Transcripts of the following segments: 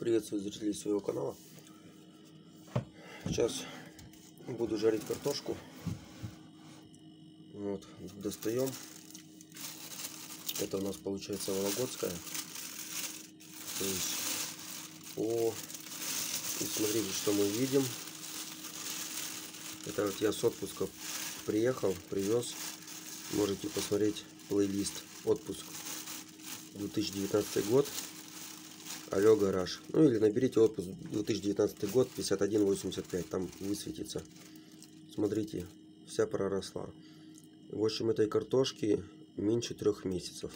Приветствую зрителей своего канала. Сейчас буду жарить картошку. Вот, достаем. Это у нас получается вологодская. То есть, и смотрите, что мы видим. Это вот я с отпуска приехал, привез. Можете посмотреть плейлист «Отпуск 2019 год». Алло, гараж. Ну или наберите «Отпуск 2019 год» 5185. Там высветится. Смотрите, вся проросла. В общем, этой картошки меньше 3 месяцев.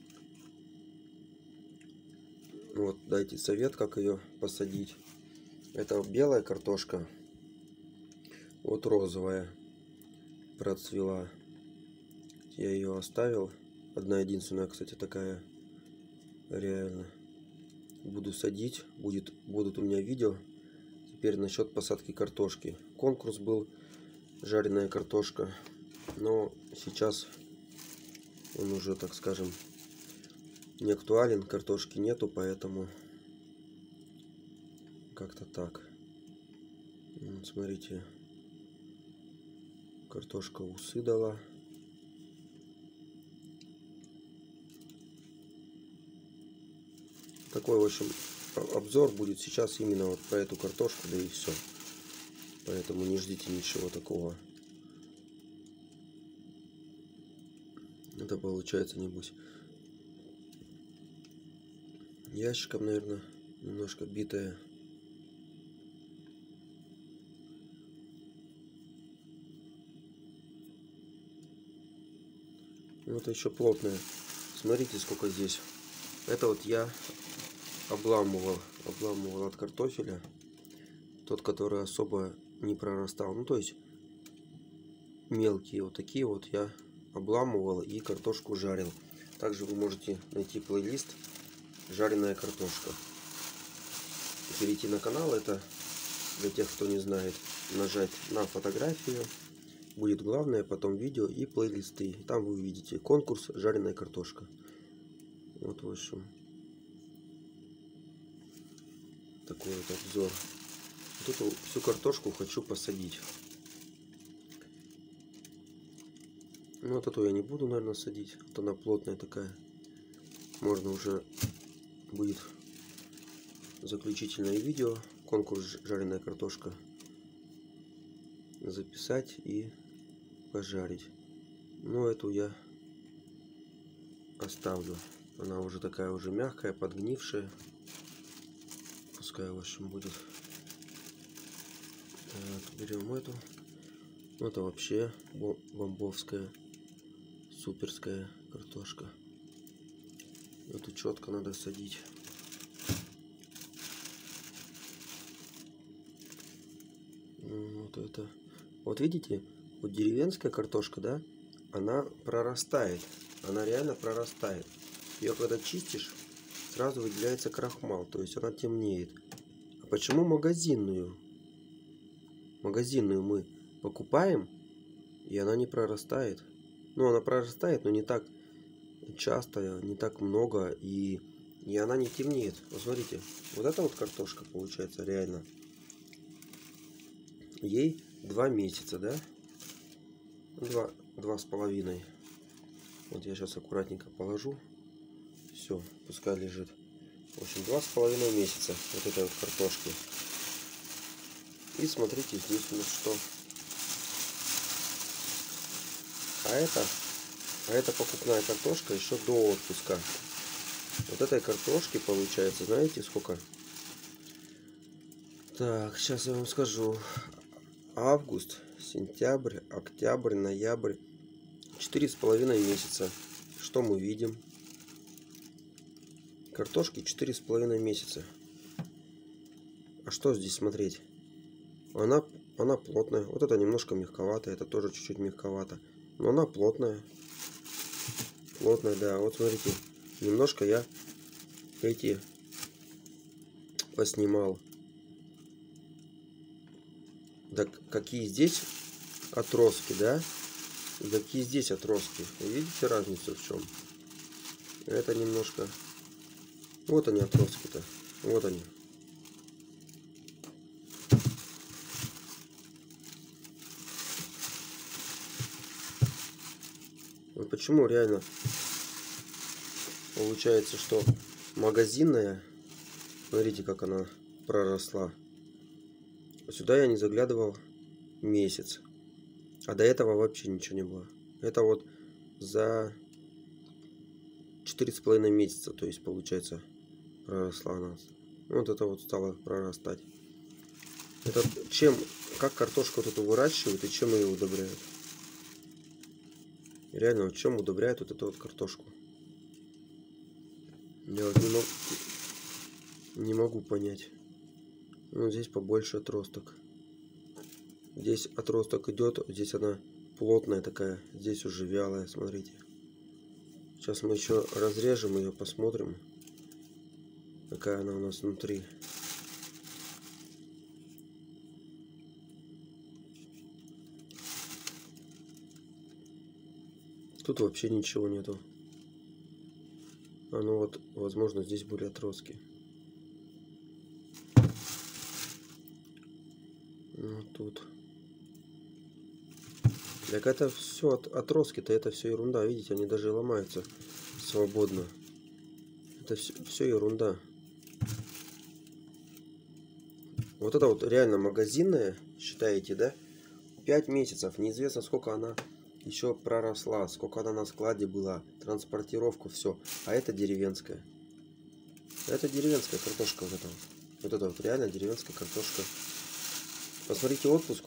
Вот, дайте совет, как ее посадить. Это белая картошка. Вот розовая процвела. Я ее оставил. Одна единственная, кстати, такая. Реально. Буду садить. Будут у меня видео. Теперь насчет посадки картошки. Конкурс был. Жареная картошка. Но сейчас он уже, так скажем, не актуален. Картошки нету, поэтому как-то так. Вот, смотрите. Картошка усы дала. Такой, в общем, обзор будет сейчас именно вот про эту картошку, да и все. Поэтому не ждите ничего такого. Это получается, небось, ящиком, наверное, немножко битая. Вот еще плотная. Смотрите, сколько здесь. Это вот я обламывал от картофеля. Тот, который особо не прорастал. Ну, то есть мелкие вот такие вот я обламывал и картошку жарил. Также вы можете найти плейлист «Жареная картошка». Перейти на канал, это для тех, кто не знает, нажать на фотографию. Будет главное, потом видео и плейлисты. Там вы увидите конкурс «Жареная картошка». Вот, в общем, такой вот обзор. Вот эту всю картошку хочу посадить. Ну, вот эту я не буду, наверное, садить. Вот она плотная такая. Можно уже будет заключительное видео. Конкурс «Жареная картошка» записать и пожарить. Но эту я оставлю. Она уже такая уже мягкая, подгнившая. Пускай, в общем, будет. Так, берем эту. Это вообще бомбовская, суперская картошка. Эту четко надо садить. Вот это. Вот видите, вот деревенская картошка, да, она прорастает. Она реально прорастает. Ее когда чистишь, сразу выделяется крахмал, то есть она темнеет. А почему магазинную? Магазинную мы покупаем, и она не прорастает. Ну, она прорастает, но не так часто, не так много, и она не темнеет. Вот смотрите, вот эта вот картошка получается реально. Ей 2 месяца, да? 2,5. Вот я сейчас аккуратненько положу. Все, пускай лежит. В общем, 2,5 месяца вот этой вот картошки. И смотрите, здесь у нас что. А это покупная картошка еще до отпуска. Вот этой картошки получается, знаете, сколько? Так, сейчас я вам скажу. Август, сентябрь, октябрь, ноябрь. 4,5 месяца. Что мы видим? Картошки 4,5 месяца. А что здесь смотреть? Она плотная. Вот это немножко мягковатая. Это тоже чуть-чуть мягковато. Но она плотная. Плотная, да. Вот смотрите. Немножко я эти поснимал. Так какие здесь отростки, да? И какие здесь отростки. Вы видите разницу в чем? Это немножко... Вот они отростки-то. Вот они. почему реально получается, что магазинная, смотрите, как она проросла. Сюда я не заглядывал месяц, а до этого вообще ничего не было. Это вот за 4,5 месяца, то есть получается проросла она. Вот это вот стало прорастать. Это чем, как картошку вот эту выращивают и чем ее удобряют? Реально, вот чем удобряют вот эту вот картошку? Я вот не могу понять. Ну, здесь побольше отросток. Здесь отросток идет, здесь она плотная такая, здесь уже вялая, смотрите. Сейчас мы еще разрежем ее, посмотрим, какая она у нас внутри. Тут вообще ничего нету. А ну вот, возможно, здесь были отростки. Ну тут. Так это все отростки-то, это все ерунда. Видите, они даже ломаются свободно. Это все ерунда. Вот это вот реально магазинная, считаете, да? 5 месяцев. Неизвестно, сколько она еще проросла, сколько она на складе была, транспортировку, все. А это деревенская. Это деревенская картошка вот эта вот. Вот это вот реально деревенская картошка. Посмотрите отпуск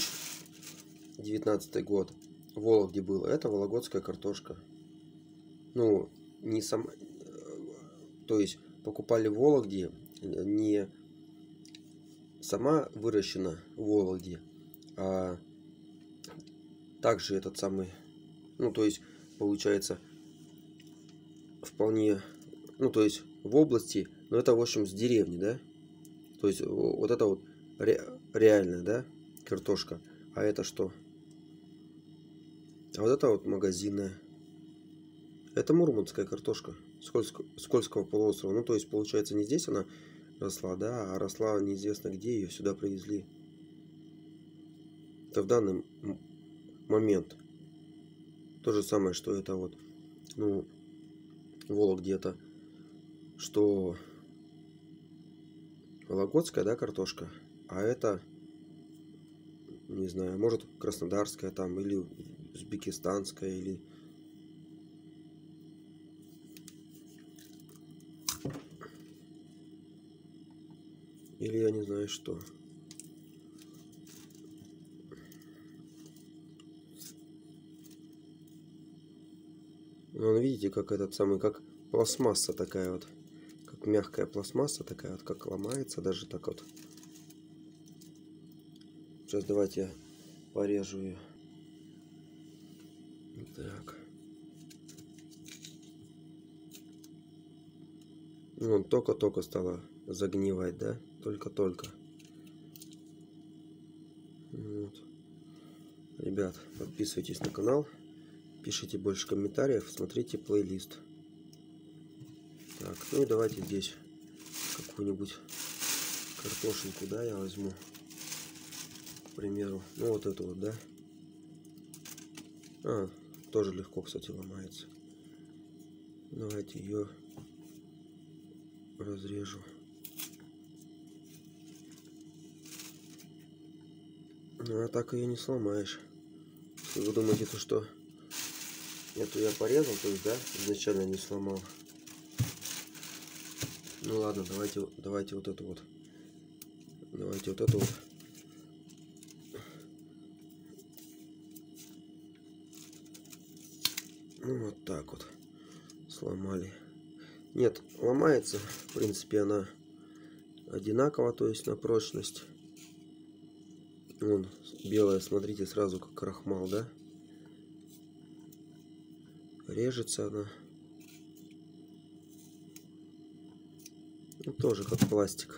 2019 год. В Вологде было. Это вологодская картошка. Ну, не сам... То есть покупали в Вологде, не сама выращена в Вологде, а также этот самый... Ну, то есть, получается, вполне... Ну, то есть, в области, но это, в общем, с деревни, да? То есть, вот это вот реальная, да, картошка. А это что? А вот это вот магазинная. Это мурманская картошка. Скользкого полуострова. Ну, то есть, получается, не здесь она росла, да, а росла неизвестно где, ее сюда привезли. Это в данный момент. То же самое, что это вот, ну, Вологде-то, что вологодская, да, картошка, а это, не знаю, может краснодарская там, или узбекистанская, или... Или я не знаю что. Ну, видите, как этот самый, как пластмасса такая вот. Как мягкая пластмасса такая вот, как ломается даже так вот. Сейчас давайте я порежу ее. Так. Ну, он только-только стала загнивать, да? Только-только. Вот. Ребят, подписывайтесь на канал. Пишите больше комментариев. Смотрите плейлист. Так, ну и давайте здесь какую-нибудь картошинку, да, я возьму. К примеру. Ну, вот эту вот, да? А, тоже легко, кстати, ломается. Давайте ее разрежу. Ну, а так ее не сломаешь. Если вы думаете, то, что эту я порезал, то есть, да, изначально не сломал. Ну ладно, давайте вот эту вот. Давайте вот эту вот. Ну вот так вот сломали. Нет, ломается, в принципе, она одинакова, то есть на прочность. Вон, белая, смотрите, сразу как крахмал, да? Режется она. Ну, тоже как пластик.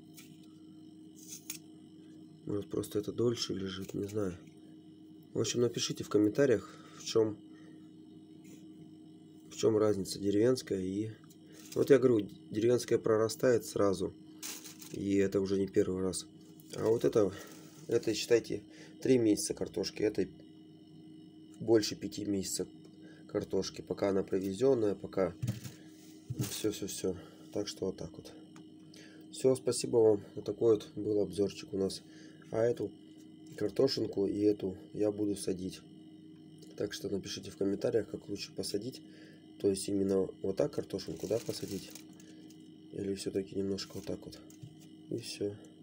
Может, просто это дольше лежит, не знаю. В общем, напишите в комментариях, в чем разница деревенская и... Вот я говорю, деревенская прорастает сразу. И это уже не первый раз. А вот это считайте, 3 месяца картошки. Это больше 5 месяцев. картошки, пока она провезенная, пока все. Так что вот так вот. Все, спасибо вам. Вот такой вот был обзорчик у нас. А эту картошинку и эту я буду садить. Так что напишите в комментариях, как лучше посадить. То есть именно вот так картошинку, да, посадить. Или все-таки немножко вот так вот. И все.